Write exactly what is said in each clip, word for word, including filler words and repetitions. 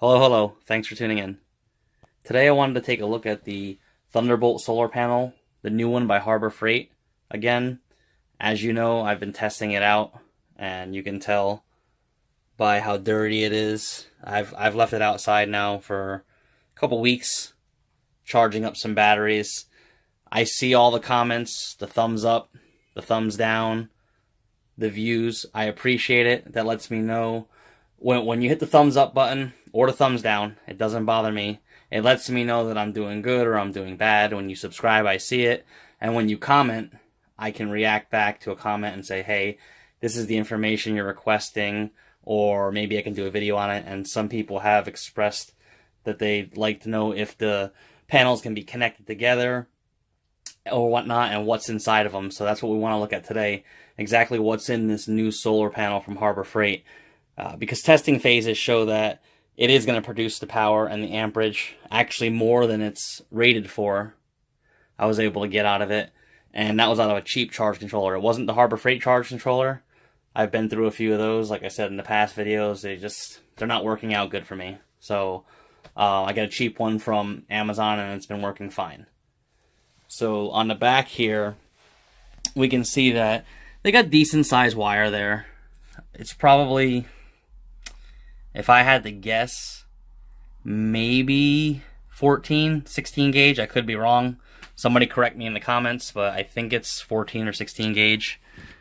Hello, hello. Thanks for tuning in. Today I wanted to take a look at the Thunderbolt solar panel, the new one by Harbor Freight. Again, as you know, I've been testing it out, and you can tell by how dirty it is. I've I've left it outside now for a couple weeks, charging up some batteries. I see all the comments, the thumbs up, the thumbs down, the views. I appreciate it. That lets me know when when you hit the thumbs up button or the thumbs down, it doesn't bother me. It lets me know that I'm doing good or I'm doing bad. When you subscribe, I see it. And when you comment, I can react back to a comment and say, hey, this is the information you're requesting, or maybe I can do a video on it. And some people have expressed that they'd like to know if the panels can be connected together or whatnot and what's inside of them. So that's what we want to look at today. Exactly what's in this new solar panel from Harbor Freight. Uh, because testing phases show that it is going to produce the power and the amperage, actually more than it's rated for. I was able to get out of it, and that was out of a cheap charge controller. It wasn't the Harbor Freight charge controller. I've been through a few of those, like I said in the past videos. They just, they're not working out good for me. So uh, I got a cheap one from Amazon, and it's been working fine. So on the back here, we can see that they got decent sized wire there. It's probably, if I had to guess, maybe fourteen, sixteen gauge. I could be wrong. Somebody correct me in the comments, but I think it's fourteen or sixteen gauge.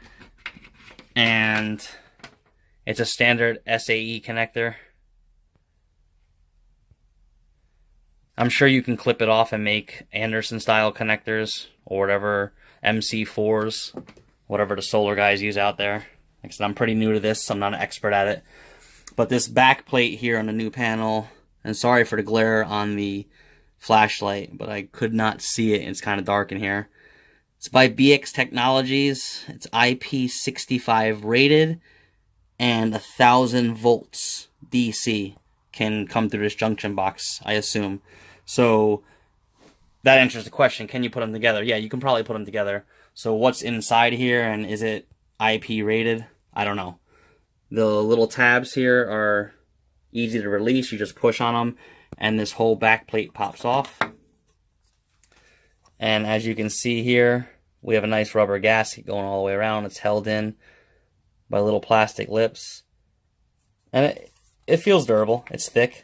And it's a standard S A E connector. I'm sure you can clip it off and make Anderson style connectors or whatever, M C fours, whatever the solar guys use out there. Like I said, I'm pretty new to this, so I'm not an expert at it. But this back plate here on the new panel, and sorry for the glare on the flashlight, but I could not see it. It's kind of dark in here. It's by B X Technologies. It's I P sixty-five rated, and a thousand volts D C can come through this junction box, I assume. So that answers the question, can you put them together? Yeah, you can probably put them together. So what's inside here, and is it I P rated? I don't know. The little tabs here are easy to release. You just push on them, and this whole back plate pops off. And as you can see here, we have a nice rubber gasket going all the way around. It's held in by little plastic lips. And it, it feels durable. It's thick.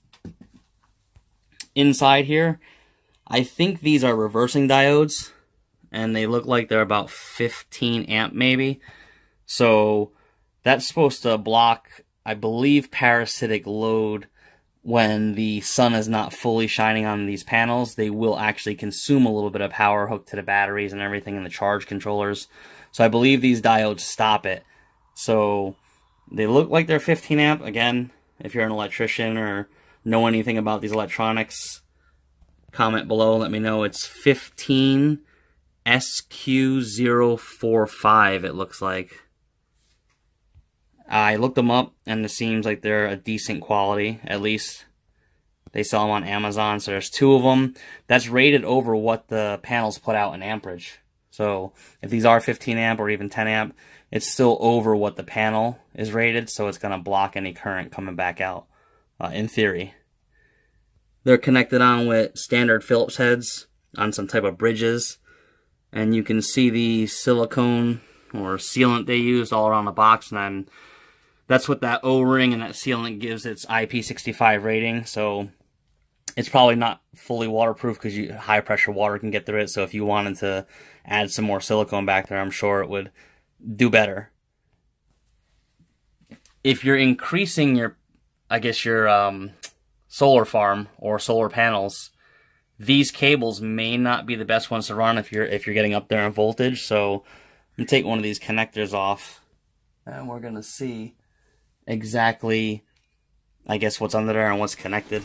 Inside here, I think these are reversing diodes, and they look like they're about fifteen amp maybe. So that's supposed to block, I believe, parasitic load. When the sun is not fully shining on these panels, they will actually consume a little bit of power hooked to the batteries and everything in the charge controllers. So I believe these diodes stop it. So they look like they're fifteen amp. Again, if you're an electrician or know anything about these electronics, comment below, let me know. It's fifteen S Q zero four five, it looks like. I looked them up, and it seems like they're a decent quality. At least they sell them on Amazon. So there's two of them. That's rated over what the panels put out in amperage. So if these are fifteen amp or even ten amp, it's still over what the panel is rated. So it's going to block any current coming back out, uh, in theory. They're connected on with standard Phillips heads on some type of bridges. And you can see the silicone or sealant they used all around the box, and then that's what that O-ring and that sealant gives its I P sixty-five rating. So it's probably not fully waterproof because you, high pressure water can get through it. So if you wanted to add some more silicone back there, I'm sure it would do better. If you're increasing your, I guess your um, solar farm or solar panels, these cables may not be the best ones to run if you're if you're getting up there in voltage. So I'm gonna take one of these connectors off, and we're gonna see exactly, I guess, what's under there and what's connected.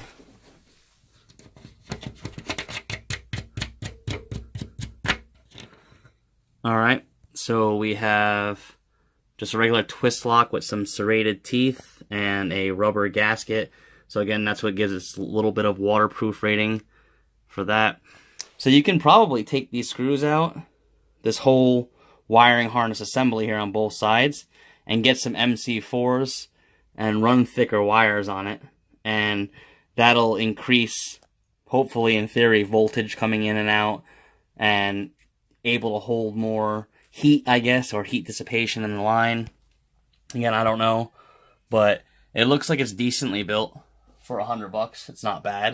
Alright, so we have just a regular twist lock with some serrated teeth and a rubber gasket. So again, that's what gives us a little bit of waterproof rating for that. So you can probably take these screws out, this whole wiring harness assembly here on both sides, and get some M C fours and run thicker wires on it and that'll increase, hopefully in theory, voltage coming in and out, and able to hold more heat, I guess, or heat dissipation in the line. Again, I don't know, but it looks like it's decently built for a hundred bucks. It's not bad.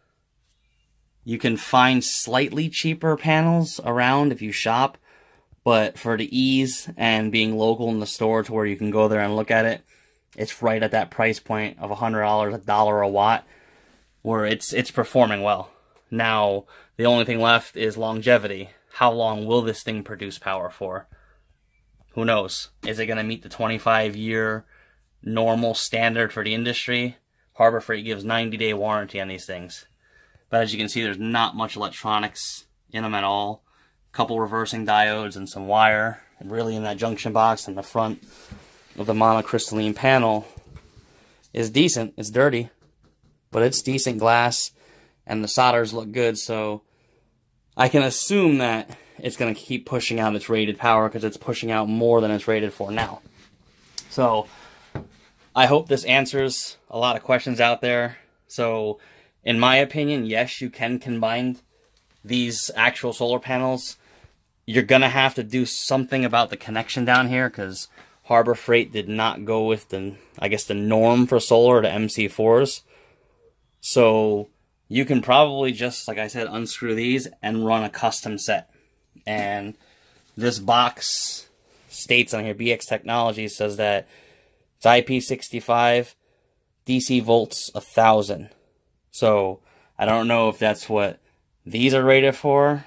You can find slightly cheaper panels around if you shop, but for the ease and being local in the store to where you can go there and look at it, it's right at that price point of a hundred dollars, a dollar a watt, where it's it's performing well. Now, the only thing left is longevity. How long will this thing produce power for? Who knows? Is it going to meet the twenty-five year normal standard for the industry? Harbor Freight gives ninety day warranty on these things. But as you can see, there's not much electronics in them at all. A couple reversing diodes and some wire. And really in that junction box in the front of the monocrystalline panel is decent. It's dirty, but it's decent glass, and the solders look good, so I can assume that it's going to keep pushing out its rated power because it's pushing out more than it's rated for now. So I hope this answers a lot of questions out there. So in my opinion, yes, you can combine these actual solar panels. You're going to have to do something about the connection down here because Harbor Freight did not go with the, I guess, the norm for solar to M C fours. So you can probably just, like I said, unscrew these and run a custom set. And this box states on here, B X Technologies says that it's I P sixty-five, D C volts one thousand. So I don't know if that's what these are rated for.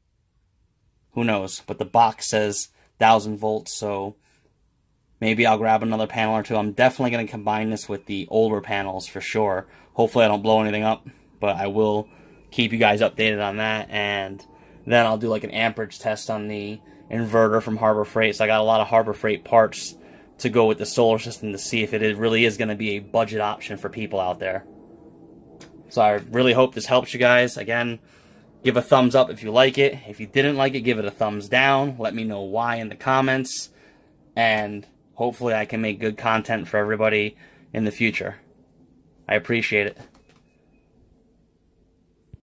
Who knows? But the box says one thousand volts, so maybe I'll grab another panel or two. I'm definitely going to combine this with the older panels for sure. Hopefully I don't blow anything up, but I will keep you guys updated on that. And then I'll do like an amperage test on the inverter from Harbor Freight. So I got a lot of Harbor Freight parts to go with the solar system to see if it really is going to be a budget option for people out there. So I really hope this helps you guys. Again, give a thumbs up if you like it. If you didn't like it, give it a thumbs down. Let me know why in the comments. And hopefully I can make good content for everybody in the future. I appreciate it.